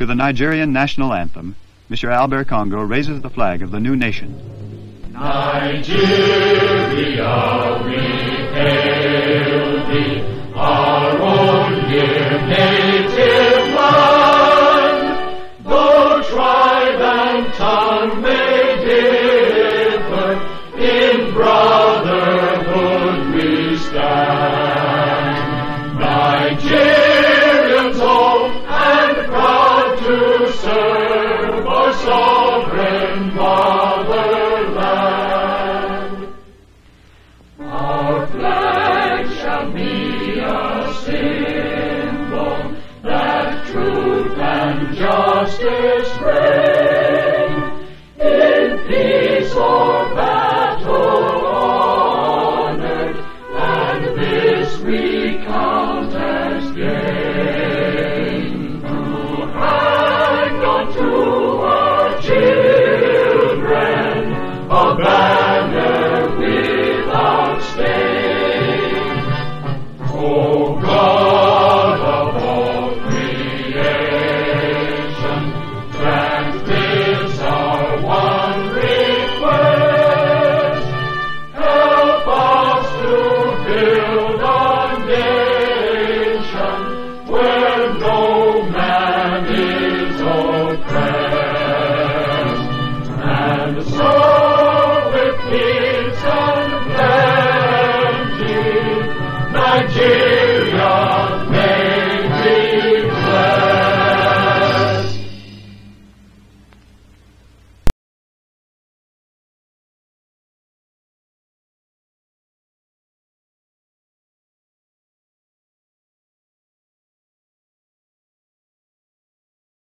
To the Nigerian national anthem, Mr. Albert Congo raises the flag of the new nation. Nigeria, we hail thee, our own dear native land. Though tribe and tongue may differ, in brotherhood we stand. Nigerians old and proud to serve our sovereign fatherland. Our flag shall be a symbol that truth and justice